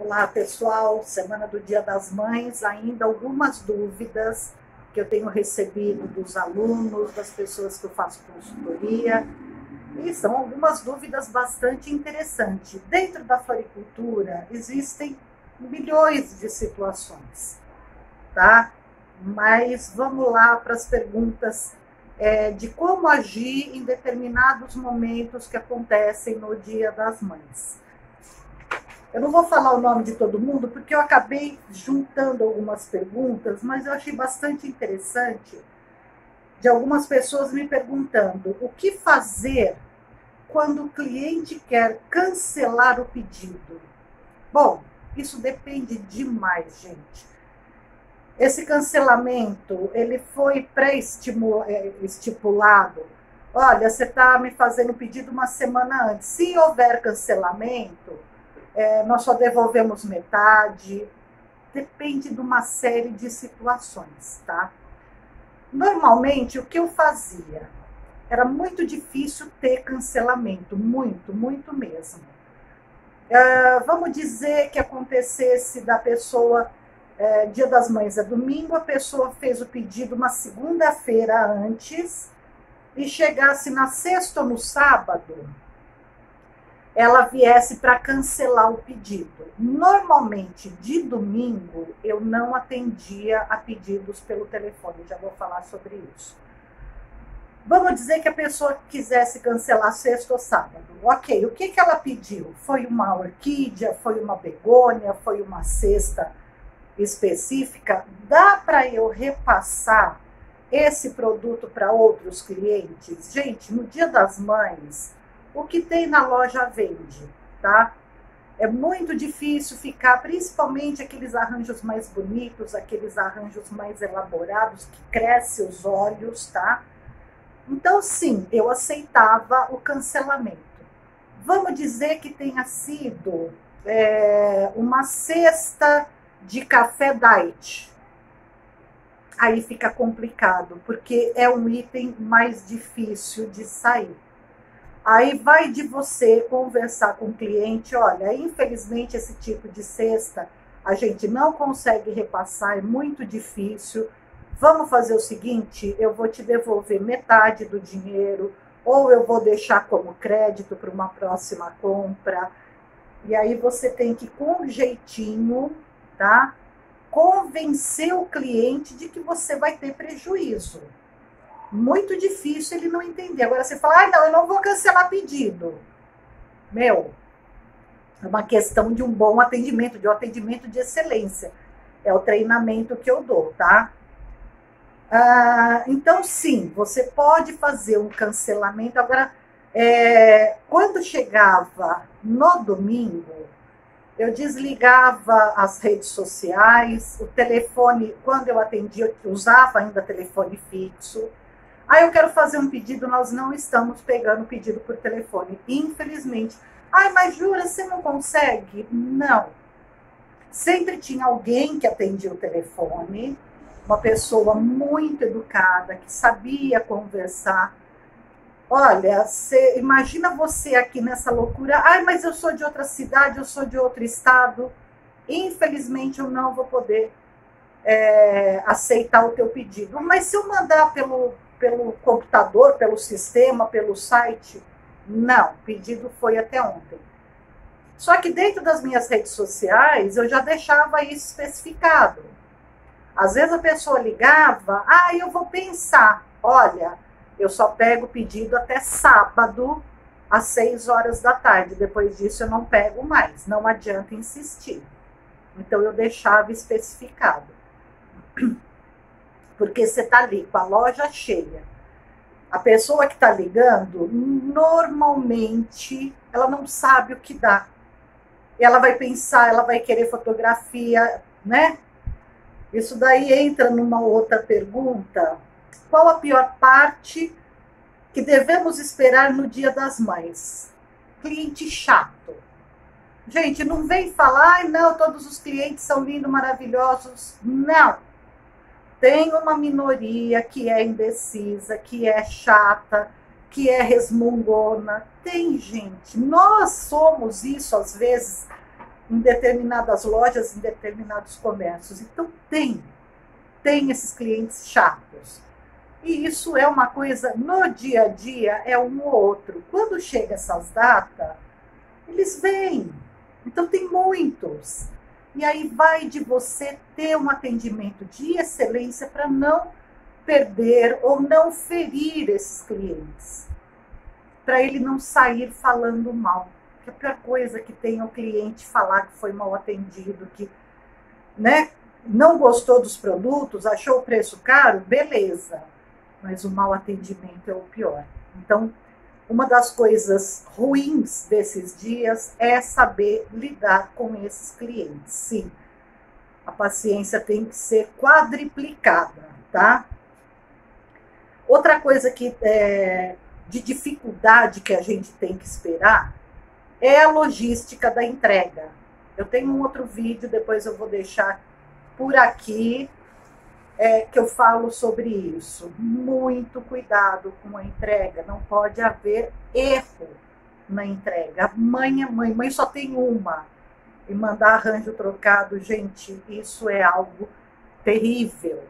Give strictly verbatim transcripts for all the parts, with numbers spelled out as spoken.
Olá, pessoal. Semana do Dia das Mães, ainda algumas dúvidas que eu tenho recebido dos alunos, das pessoas que eu faço consultoria, e são algumas dúvidas bastante interessantes. Dentro da floricultura existem milhões de situações, tá? Mas vamos lá para as perguntas é, de como agir em determinados momentos que acontecem no Dia das Mães. Eu não vou falar o nome de todo mundo, porque eu acabei juntando algumas perguntas, mas eu achei bastante interessante de algumas pessoas me perguntando o que fazer quando o cliente quer cancelar o pedido. Bom, isso depende demais, gente. Esse cancelamento, ele foi pré-estipulado. Olha, você está me fazendo o pedido uma semana antes. Se houver cancelamento, É, nós só devolvemos metade, depende de uma série de situações, tá? Normalmente, o que eu fazia? Era muito difícil ter cancelamento, muito, muito mesmo. É, vamos dizer que acontecesse da pessoa, é, Dia das Mães é domingo, a pessoa fez o pedido uma segunda-feira antes e chegasse na sexta ou no sábado, ela viesse para cancelar o pedido. Normalmente, de domingo, eu não atendia a pedidos pelo telefone, já vou falar sobre isso. Vamos dizer que a pessoa quisesse cancelar sexta ou sábado. Ok, o que, que ela pediu? Foi uma orquídea, foi uma begônia, foi uma cesta específica? Dá para eu repassar esse produto para outros clientes? Gente, no Dia das Mães, o que tem na loja vende, tá? É muito difícil ficar, principalmente aqueles arranjos mais bonitos, aqueles arranjos mais elaborados, que crescem os olhos, tá? Então, sim, eu aceitava o cancelamento. Vamos dizer que tenha sido é, uma cesta de café diet. Aí fica complicado, porque é um item mais difícil de sair. Aí vai de você conversar com o cliente, olha, infelizmente esse tipo de cesta a gente não consegue repassar, é muito difícil. Vamos fazer o seguinte, eu vou te devolver metade do dinheiro, ou eu vou deixar como crédito para uma próxima compra. E aí você tem que, com jeitinho, tá, convencer o cliente de que você vai ter prejuízo. Muito difícil ele não entender. Agora você fala, ah, não, eu não vou cancelar pedido. Meu, é uma questão de um bom atendimento, de um atendimento de excelência. É o treinamento que eu dou, tá? Ah, então, sim, você pode fazer um cancelamento. Agora, é, quando chegava no domingo, eu desligava as redes sociais, o telefone, quando eu atendia, eu usava ainda telefone fixo. Ah, eu quero fazer um pedido, nós não estamos pegando pedido por telefone, infelizmente. Ai, mas jura, você não consegue? Não. Sempre tinha alguém que atendia o telefone, uma pessoa muito educada, que sabia conversar. Olha, você, imagina você aqui nessa loucura. Ai, mas eu sou de outra cidade, eu sou de outro estado. Infelizmente, eu não vou poder é, aceitar o teu pedido. Mas se eu mandar pelo... pelo computador, pelo sistema, pelo site, não, o pedido foi até ontem. Só que dentro das minhas redes sociais, eu já deixava isso especificado. Às vezes a pessoa ligava, ah, eu vou pensar, olha, eu só pego o pedido até sábado, às seis horas da tarde, depois disso eu não pego mais, não adianta insistir. Então eu deixava especificado. Porque você está ali com a loja cheia. A pessoa que está ligando, normalmente, ela não sabe o que dá. Ela vai pensar, ela vai querer fotografia, né? Isso daí entra numa outra pergunta. Qual a pior parte que devemos esperar no Dia das Mães? Cliente chato. Gente, não vem falar, ai, não, todos os clientes são lindos, maravilhosos. Não. Tem uma minoria que é indecisa, que é chata, que é resmungona. Tem, gente. Nós somos isso, às vezes, em determinadas lojas, em determinados comércios. Então tem, tem esses clientes chatos. E isso é uma coisa, no dia a dia, é um ou outro. Quando chega essas datas, eles vêm. Então tem muitos. E aí vai de você ter um atendimento de excelência para não perder ou não ferir esses clientes. Para ele não sair falando mal. Porque a pior coisa que tem é o cliente falar que foi mal atendido, que, né, não gostou dos produtos, achou o preço caro, beleza. Mas o mau atendimento é o pior. Então, uma das coisas ruins desses dias é saber lidar com esses clientes. Sim, a paciência tem que ser quadriplicada, tá? Outra coisa que é, de dificuldade que a gente tem que esperar é a logística da entrega. Eu tenho um outro vídeo, depois eu vou deixar por aqui, É, que eu falo sobre isso. Muito cuidado com a entrega, não pode haver erro na entrega. Mãe é mãe, mãe só tem uma. E mandar arranjo trocado, gente, isso é algo terrível.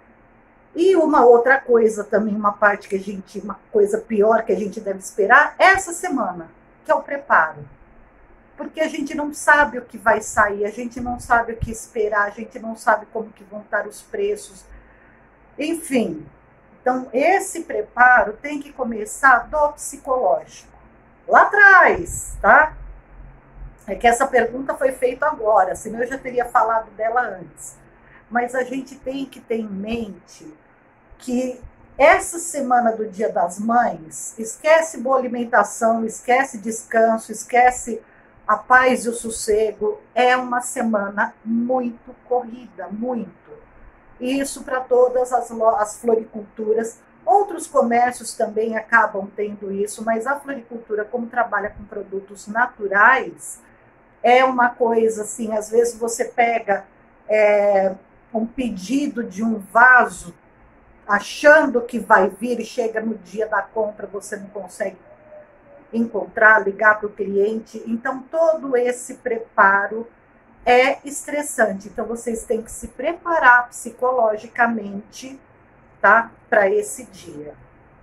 E uma outra coisa também, uma parte que a gente, uma coisa pior que a gente deve esperar, é essa semana, que é o preparo. Porque a gente não sabe o que vai sair, a gente não sabe o que esperar, a gente não sabe como que vão estar os preços. Enfim, então esse preparo tem que começar do psicológico. Lá atrás, tá? É que essa pergunta foi feita agora, senão eu já teria falado dela antes. Mas a gente tem que ter em mente que essa semana do Dia das Mães, esquece boa alimentação, esquece descanso, esquece a paz e o sossego, é uma semana muito corrida, muito. E isso para todas as, as floriculturas. Outros comércios também acabam tendo isso, mas a floricultura, como trabalha com produtos naturais, é uma coisa assim, às vezes você pega é, um pedido de um vaso, achando que vai vir e chega no dia da compra, você não consegue encontrar, ligar para o cliente. Então, todo esse preparo é estressante. Então, vocês têm que se preparar psicologicamente, tá? Para esse dia.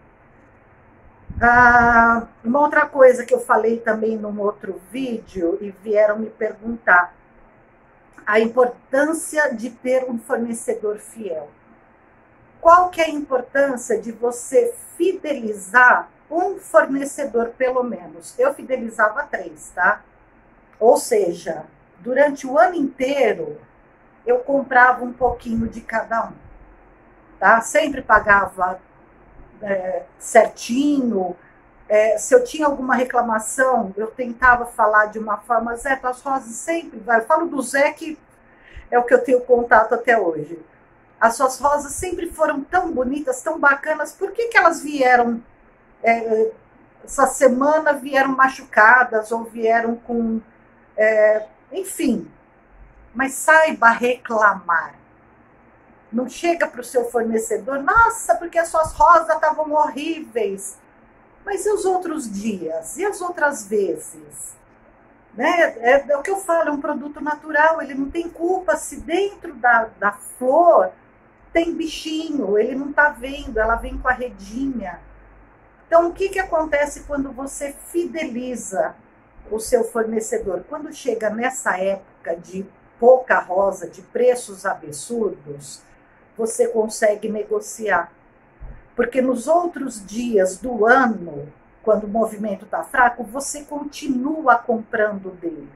Ah, uma outra coisa que eu falei também num outro vídeo e vieram me perguntar, a importância de ter um fornecedor fiel. Qual que é a importância de você fidelizar um fornecedor, pelo menos? Eu fidelizava três, tá? Ou seja, durante o ano inteiro, eu comprava um pouquinho de cada um, tá? Sempre pagava é, certinho. É, se eu tinha alguma reclamação, eu tentava falar de uma forma, Zé, tuas rosas sempre... Eu falo do Zé, que é o que eu tenho contato até hoje. As suas rosas sempre foram tão bonitas, tão bacanas, por que que elas vieram... É, essa semana vieram machucadas ou vieram com... É, enfim, mas saiba reclamar. Não chega para o seu fornecedor, nossa, porque as suas rosas estavam horríveis. Mas e os outros dias? E as outras vezes? Né? É, é o que eu falo, é um produto natural, ele não tem culpa se dentro da, da flor tem bichinho, ele não está vendo, ela vem com a redinha. Então, o que, que acontece quando você fideliza o seu fornecedor? Quando chega nessa época de pouca rosa, de preços absurdos, você consegue negociar. Porque nos outros dias do ano, quando o movimento está fraco, você continua comprando dele.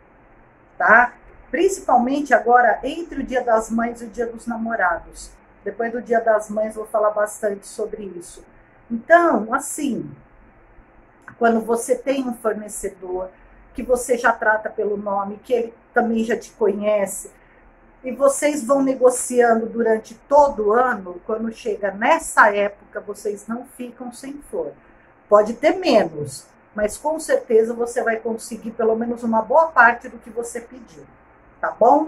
Tá? Principalmente agora, entre o Dia das Mães e o Dia dos Namorados. Depois do Dia das Mães, vou falar bastante sobre isso. Então, assim, quando você tem um fornecedor que você já trata pelo nome, que ele também já te conhece, e vocês vão negociando durante todo o ano, quando chega nessa época, vocês não ficam sem flor. Pode ter menos, mas com certeza você vai conseguir pelo menos uma boa parte do que você pediu, tá bom?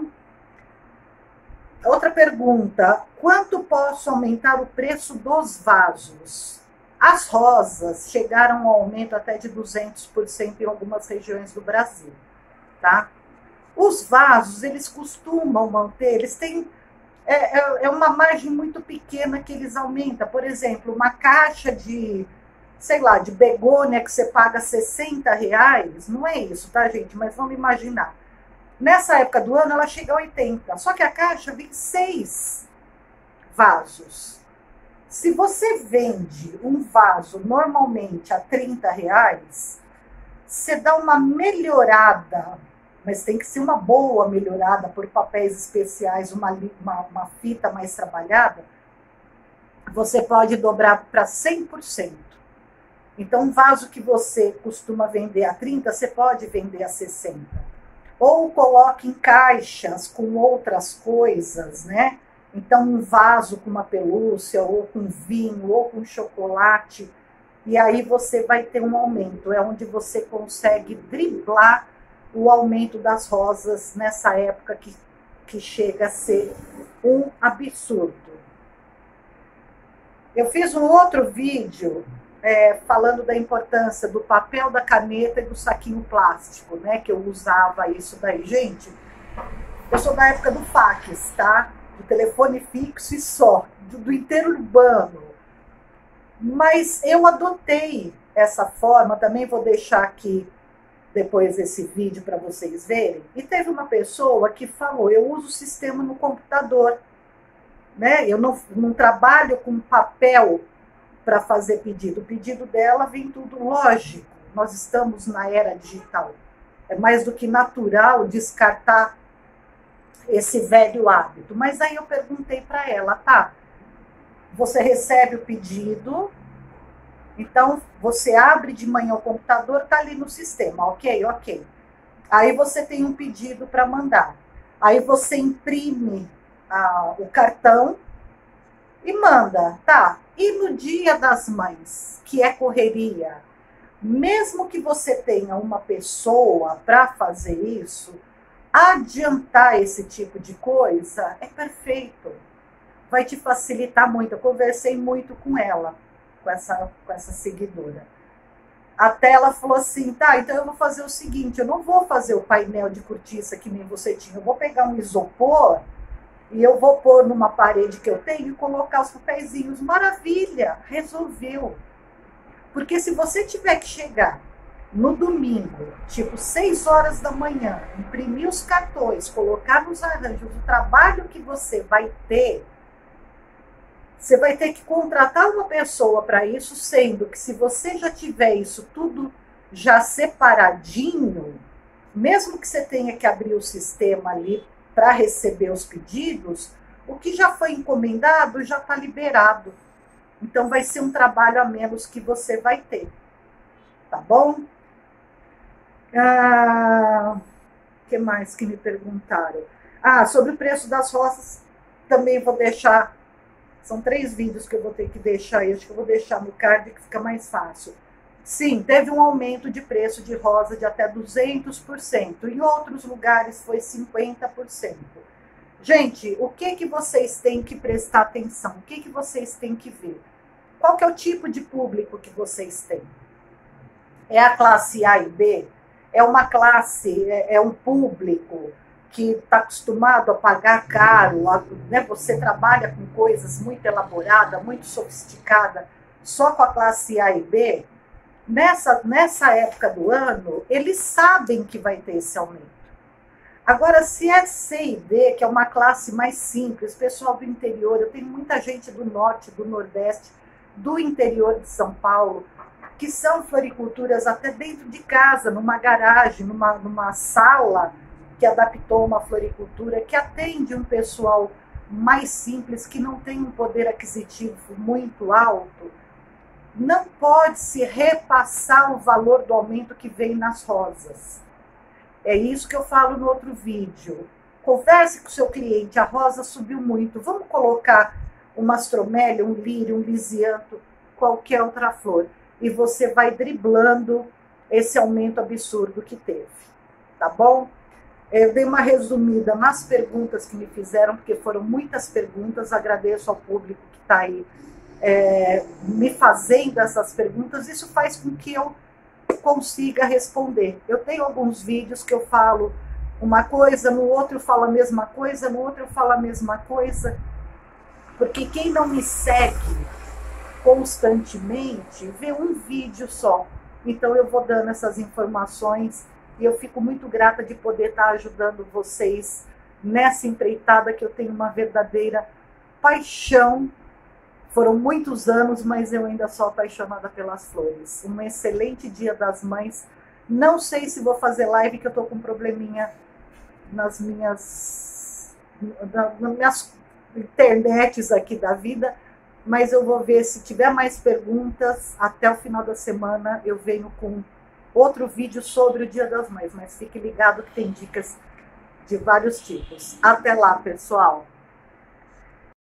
Outra pergunta, quanto posso aumentar o preço dos vasos? As rosas chegaram a um aumento até de duzentos por cento em algumas regiões do Brasil, tá? Os vasos, eles costumam manter, eles têm é, é, é uma margem muito pequena que eles aumentam. Por exemplo, uma caixa de, sei lá, de begônia que você paga sessenta reais, não é isso, tá, gente? Mas vamos imaginar. Nessa época do ano, ela chega a oitenta, só que a caixa vem seis vasos. Se você vende um vaso normalmente a trinta reais, você dá uma melhorada, mas tem que ser uma boa melhorada por papéis especiais, uma, uma, uma fita mais trabalhada, você pode dobrar para cem por cento. Então, um vaso que você costuma vender a trinta, você pode vender a sessenta. Ou coloque em caixas com outras coisas, né? Então, um vaso com uma pelúcia, ou com vinho, ou com chocolate, e aí você vai ter um aumento. É onde você consegue driblar o aumento das rosas nessa época que, que chega a ser um absurdo. Eu fiz um outro vídeo é, falando da importância do papel, da caneta e do saquinho plástico, né? Que eu usava isso daí. Gente, eu sou da época do fax, tá? Do telefone fixo e só, do, do interurbano. Mas eu adotei essa forma, também vou deixar aqui depois esse vídeo para vocês verem. E teve uma pessoa que falou, eu uso o sistema no computador, né? Eu não, não trabalho com papel para fazer pedido. O pedido dela vem tudo lógico. Nós estamos na era digital. É mais do que natural descartar esse velho hábito. Mas aí eu perguntei para ela, tá, você recebe o pedido, então você abre de manhã o computador, tá ali no sistema, ok, ok. Aí você tem um pedido para mandar. Aí você imprime ah, o cartão e manda, tá. E no Dia das Mães, que é correria, mesmo que você tenha uma pessoa para fazer isso, adiantar esse tipo de coisa é perfeito. Vai te facilitar muito. Eu conversei muito com ela, com essa, com essa seguidora. Até ela falou assim, tá, então eu vou fazer o seguinte, eu não vou fazer o painel de cortiça que nem você tinha, eu vou pegar um isopor e eu vou pôr numa parede que eu tenho e colocar os papeizinhos. Maravilha, resolveu. Porque se você tiver que chegar no domingo, tipo seis horas da manhã, imprimir os cartões, colocar nos arranjos, o trabalho que você vai ter, você vai ter que contratar uma pessoa para isso, sendo que se você já tiver isso tudo já separadinho, mesmo que você tenha que abrir o sistema ali para receber os pedidos, o que já foi encomendado já está liberado. Então vai ser um trabalho a menos que você vai ter. Tá bom? Ah, que mais que me perguntaram? Ah, sobre o preço das rosas, também vou deixar. São três vídeos que eu vou ter que deixar aí. Acho que eu vou deixar no card que fica mais fácil. Sim, teve um aumento de preço de rosa de até duzentos por cento. Em outros lugares foi cinquenta por cento. Gente, o que, que vocês têm que prestar atenção? O que, que vocês têm que ver? Qual que é o tipo de público que vocês têm? É a classe A e B? É uma classe, é, é um público que está acostumado a pagar caro, a, né? Você trabalha com coisas muito elaboradas, muito sofisticadas, só com a classe A e B? Nessa, nessa época do ano, eles sabem que vai ter esse aumento. Agora, se é C e D, que é uma classe mais simples, pessoal do interior, eu tenho muita gente do norte, do nordeste, do interior de São Paulo, que são floriculturas até dentro de casa, numa garagem, numa, numa sala que adaptou uma floricultura, que atende um pessoal mais simples, que não tem um poder aquisitivo muito alto. Não pode se repassar o valor do aumento que vem nas rosas. É isso que eu falo no outro vídeo. Converse com o seu cliente, a rosa subiu muito, vamos colocar uma astromélia, um lírio, um lisianto, qualquer outra flor. E você vai driblando esse aumento absurdo que teve. Tá bom? Eu dei uma resumida nas perguntas que me fizeram, porque foram muitas perguntas. Agradeço ao público que está aí É, me fazendo essas perguntas. Isso faz com que eu consiga responder. Eu tenho alguns vídeos que eu falo uma coisa, no outro fala a mesma coisa, no outro fala a mesma coisa. Porque quem não me segue constantemente vê um vídeo só. Então eu vou dando essas informações e eu fico muito grata de poder estar ajudando vocês nessa empreitada que eu tenho uma verdadeira paixão. Foram muitos anos, mas eu ainda sou apaixonada pelas flores. Um excelente Dia das Mães. Não sei se vou fazer live, que eu tô com um probleminha nas minhas, nas minhas internets aqui da vida, mas eu vou ver se tiver mais perguntas. Até o final da semana eu venho com outro vídeo sobre o Dia das Mães, mas fique ligado que tem dicas de vários tipos. Até lá, pessoal!